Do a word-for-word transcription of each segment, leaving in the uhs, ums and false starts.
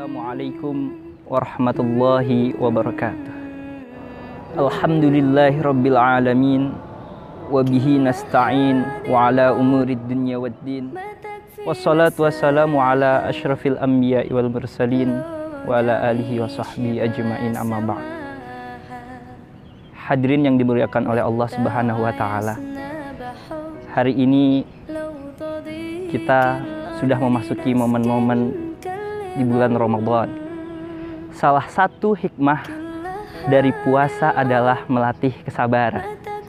Assalamualaikum warahmatullahi wabarakatuh. Alhamdulillahi rabbil alamin. Wabihi nasta'in wa ala umurid dunya waddin. Wassalatu wassalamu ala ashrafil anbiya wal mursalin wa ala alihi wa sahbihi ajma'in, amma ba'd. Hadirin yang dimuliakan oleh Allah Subhanahu wa taala. Hari ini kita sudah memasuki momen-momen di bulan Ramadan. Salah satu hikmah dari puasa adalah melatih kesabaran.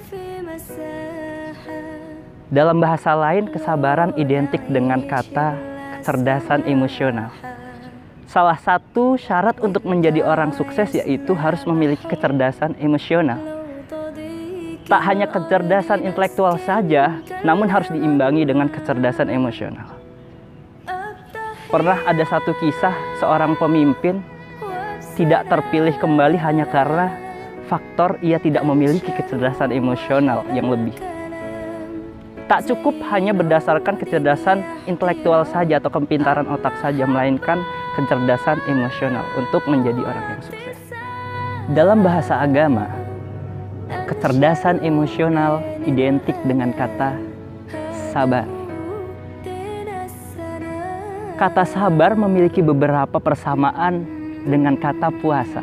Dalam bahasa lain, kesabaran identik dengan kata kecerdasan emosional. Salah satu syarat untuk menjadi orang sukses yaitu harus memiliki kecerdasan emosional. Tak hanya kecerdasan intelektual saja, namun harus diimbangi dengan kecerdasan emosional. Pernah ada satu kisah seorang pemimpin tidak terpilih kembali hanya karena faktor ia tidak memiliki kecerdasan emosional yang lebih. Tak cukup hanya berdasarkan kecerdasan intelektual saja atau kepintaran otak saja, melainkan kecerdasan emosional untuk menjadi orang yang sukses. Dalam bahasa agama, kecerdasan emosional identik dengan kata sabar. Kata sabar memiliki beberapa persamaan dengan kata puasa.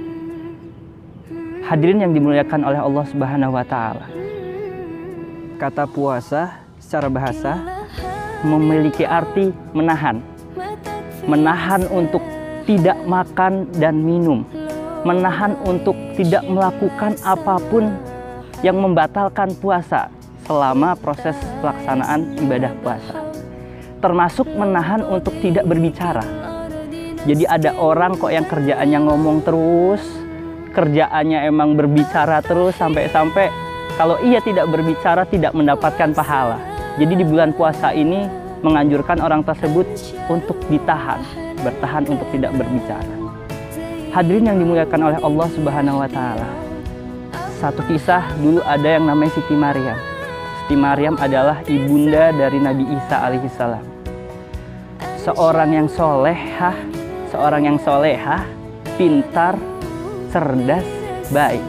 Hadirin yang dimuliakan oleh Allah Subhanahu wa taala. Kata puasa secara bahasa memiliki arti menahan. Menahan untuk tidak makan dan minum. Menahan untuk tidak melakukan apapun yang membatalkan puasa selama proses pelaksanaan ibadah puasa. Termasuk menahan untuk tidak berbicara. Jadi ada orang kok yang kerjaannya ngomong terus, kerjaannya emang berbicara terus sampai-sampai kalau ia tidak berbicara tidak mendapatkan pahala. Jadi di bulan puasa ini menganjurkan orang tersebut untuk ditahan, bertahan untuk tidak berbicara. Hadirin yang dimuliakan oleh Allah Subhanahu wa taala. Satu kisah, dulu ada yang namanya Siti Maryam. Siti Maryam adalah ibunda dari Nabi Isa alaihissalam. Seorang yang solehah, seorang yang solehah, pintar, cerdas, baik.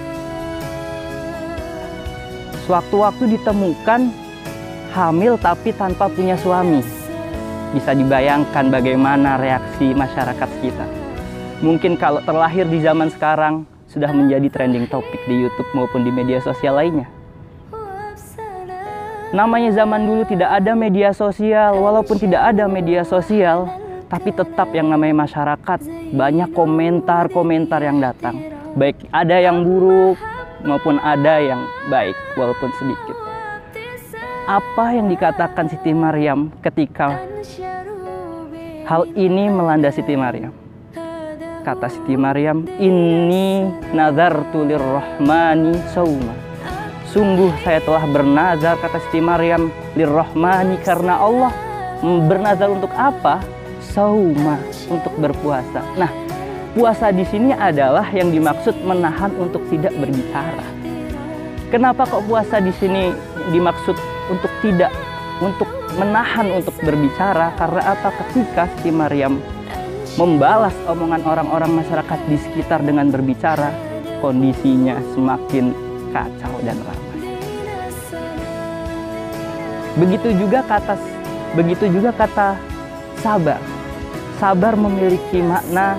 Sewaktu-waktu ditemukan hamil tapi tanpa punya suami. Bisa dibayangkan bagaimana reaksi masyarakat sekitar. Mungkin kalau terlahir di zaman sekarang sudah menjadi trending topik di YouTube maupun di media sosial lainnya. Namanya zaman dulu tidak ada media sosial, walaupun tidak ada media sosial, tapi tetap yang namanya masyarakat, banyak komentar-komentar yang datang. Baik ada yang buruk maupun ada yang baik, walaupun sedikit. Apa yang dikatakan Siti Maryam ketika hal ini melanda Siti Maryam? Kata Siti Maryam, "Inni nazartu lirrahmani shauma." Sungguh saya telah bernazar, kata Siti Maryam, lirrahmani, karena Allah. Bernazar untuk apa? Sauma, untuk berpuasa. Nah, puasa di sini adalah yang dimaksud menahan untuk tidak berbicara. Kenapa kok puasa di sini dimaksud untuk tidak, untuk menahan untuk berbicara? Karena apa? Ketika Siti Maryam membalas omongan orang-orang masyarakat di sekitar dengan berbicara, kondisinya semakin kacau dan ramai. Begitu juga kata begitu juga kata sabar. Sabar memiliki makna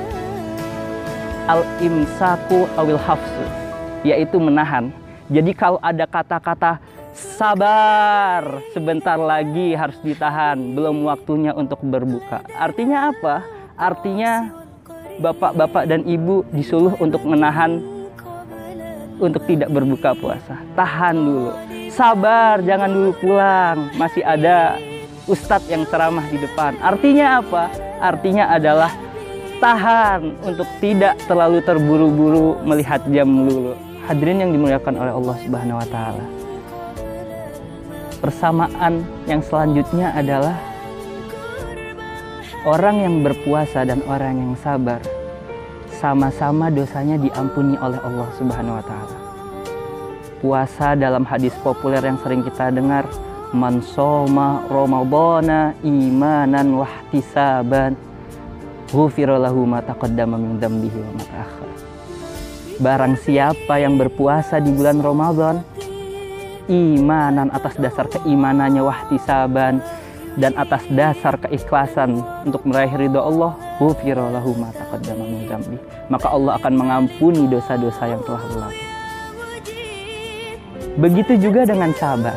al-imsaku awil hafsu, yaitu menahan. Jadi kalau ada kata-kata sabar, sebentar lagi harus ditahan, belum waktunya untuk berbuka. Artinya apa? Artinya bapak-bapak dan ibu disuruh untuk menahan untuk tidak berbuka puasa. Tahan dulu. Sabar, jangan dulu pulang. Masih ada ustadz yang ceramah di depan. Artinya apa? Artinya adalah tahan untuk tidak terlalu terburu-buru melihat jam dulu. Hadirin yang dimuliakan oleh Allah Subhanahu wa taala. Persamaan yang selanjutnya adalah orang yang berpuasa dan orang yang sabar sama-sama dosanya diampuni oleh Allah Subhanahu wa taala. Puasa dalam hadis populer yang sering kita dengar, man shoma ramadhana imanan wahtisaban ghufira lahu ma taqaddama min dzambihi wa ma ta'akhkhar. Barang siapa yang berpuasa di bulan Ramadan imanan, atas dasar keimanannya, wahtisaban, dan atas dasar keikhlasan untuk meraih ridha Allah, ghufira lahu ma taqaddama min dzambihi, maka Allah akan mengampuni dosa-dosa yang telah berlalu. Begitu juga dengan sabar.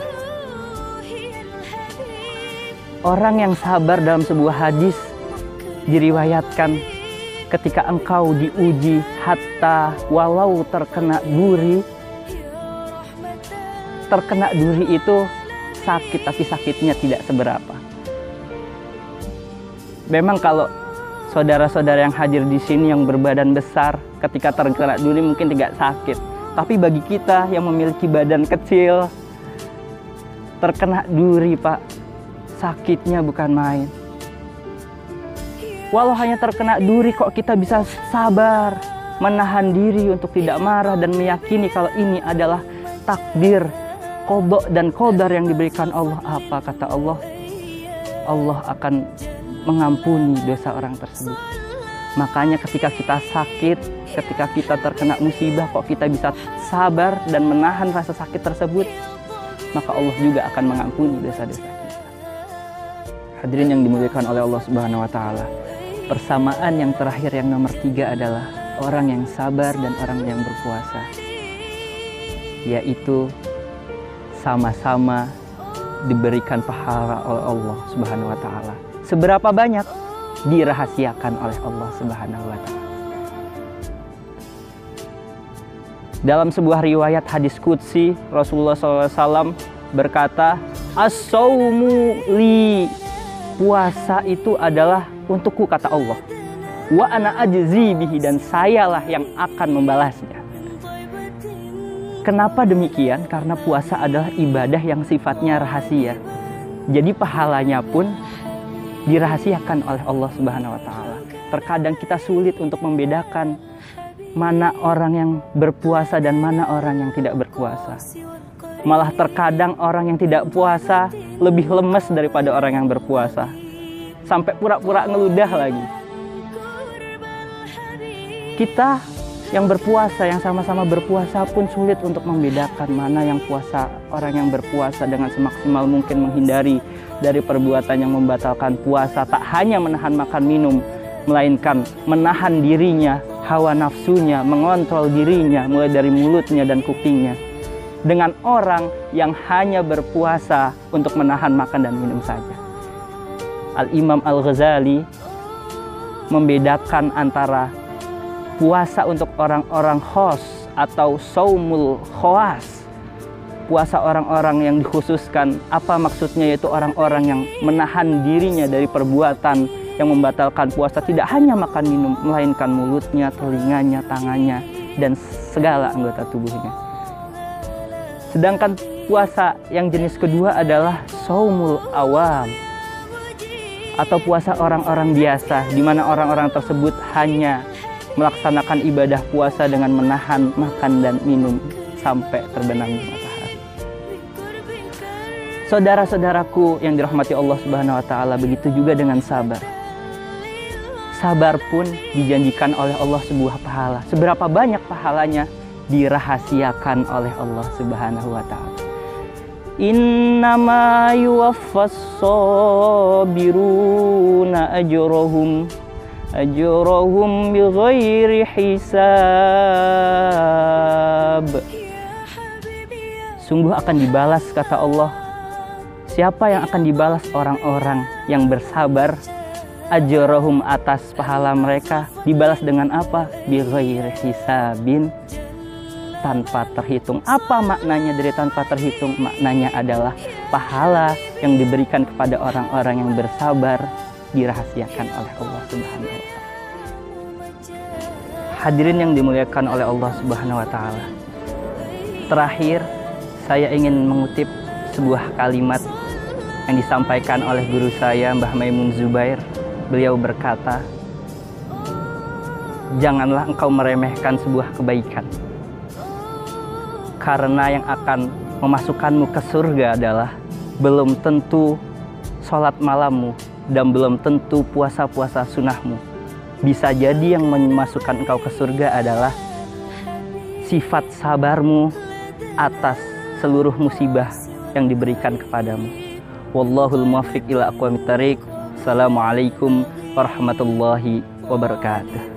Orang yang sabar dalam sebuah hadis diriwayatkan, ketika engkau diuji hatta walau terkena duri, terkena duri itu sakit tapi sakitnya tidak seberapa. Memang kalau saudara-saudara yang hadir di sini yang berbadan besar, ketika terkena duri mungkin tidak sakit. Tapi bagi kita yang memiliki badan kecil, terkena duri Pak, sakitnya bukan main. Walau hanya terkena duri kok kita bisa sabar, menahan diri untuk tidak marah dan meyakini kalau ini adalah takdir, qada dan qadar yang diberikan Allah. Apa kata Allah? Allah akan mengampuni dosa orang tersebut. Makanya ketika kita sakit, ketika kita terkena musibah kok kita bisa sabar dan menahan rasa sakit tersebut, maka Allah juga akan mengampuni dosa-dosa kita. Hadirin yang dimuliakan oleh Allah Subhanahu wa taala. Persamaan yang terakhir yang nomor tiga adalah orang yang sabar dan orang yang berpuasa, yaitu sama-sama diberikan pahala oleh Allah Subhanahu wa taala. Seberapa banyak dirahasiakan oleh Allah Subhanahu wa taala. Dalam sebuah riwayat hadis qudsi, Rasulullah shallallahu alaihi wasallam berkata, "As-saumu li," puasa itu adalah untukku, kata Allah. Wa ana ajzi bihi, dan sayalah yang akan membalasnya. Kenapa demikian? Karena puasa adalah ibadah yang sifatnya rahasia. Jadi pahalanya pun dirahasiakan oleh Allah Subhanahu wa taala. Terkadang kita sulit untuk membedakan mana orang yang berpuasa dan mana orang yang tidak berpuasa. Malah terkadang orang yang tidak puasa lebih lemes daripada orang yang berpuasa. Sampai pura-pura ngeludah lagi. Kita yang berpuasa, yang sama-sama berpuasa pun sulit untuk membedakan mana yang puasa. Orang yang berpuasa dengan semaksimal mungkin menghindari dari perbuatan yang membatalkan puasa. Tak hanya menahan makan minum, melainkan menahan dirinya, hawa nafsunya, mengontrol dirinya mulai dari mulutnya dan kupingnya. Dengan orang yang hanya berpuasa untuk menahan makan dan minum saja. Al-Imam Al-Ghazali membedakan antara puasa untuk orang-orang khos atau saumul khawas, puasa orang-orang yang dikhususkan. Apa maksudnya? Yaitu orang-orang yang menahan dirinya dari perbuatan yang membatalkan puasa, tidak hanya makan minum, melainkan mulutnya, telinganya, tangannya, dan segala anggota tubuhnya. Sedangkan puasa yang jenis kedua adalah saumul awam, atau puasa orang-orang biasa, di mana orang-orang tersebut hanya melaksanakan ibadah puasa dengan menahan makan dan minum sampai terbenamnya matahari. Saudara-saudaraku yang dirahmati Allah Subhanahu wa taala, begitu juga dengan sabar. Sabar pun dijanjikan oleh Allah sebuah pahala. Seberapa banyak pahalanya dirahasiakan oleh Allah Subhanahu wa taala. Innama yuwaffas sabiruna ajrahum ajrahum bighairi hisab. Sungguh akan dibalas, kata Allah. Siapa yang akan dibalas? Orang-orang yang bersabar. Ajrahum, atas pahala mereka. Dibalas dengan apa? Bighairi hisabin, tanpa terhitung. Apa maknanya dari tanpa terhitung? Maknanya adalah pahala yang diberikan kepada orang-orang yang bersabar dirahasiakan oleh Allah Subhanahu wa taala. Hadirin yang dimuliakan oleh Allah Subhanahu wa taala. Terakhir, saya ingin mengutip sebuah kalimat yang disampaikan oleh guru saya, Mbah Maimun Zubair. Beliau berkata, "Janganlah engkau meremehkan sebuah kebaikan. Karena yang akan memasukkanmu ke surga adalah belum tentu sholat malammu dan belum tentu puasa-puasa sunnahmu. Bisa jadi yang memasukkan engkau ke surga adalah sifat sabarmu atas seluruh musibah yang diberikan kepadamu. Wallahul muwaffiq ila aqwamit thariq. Assalamualaikum warahmatullahi wabarakatuh.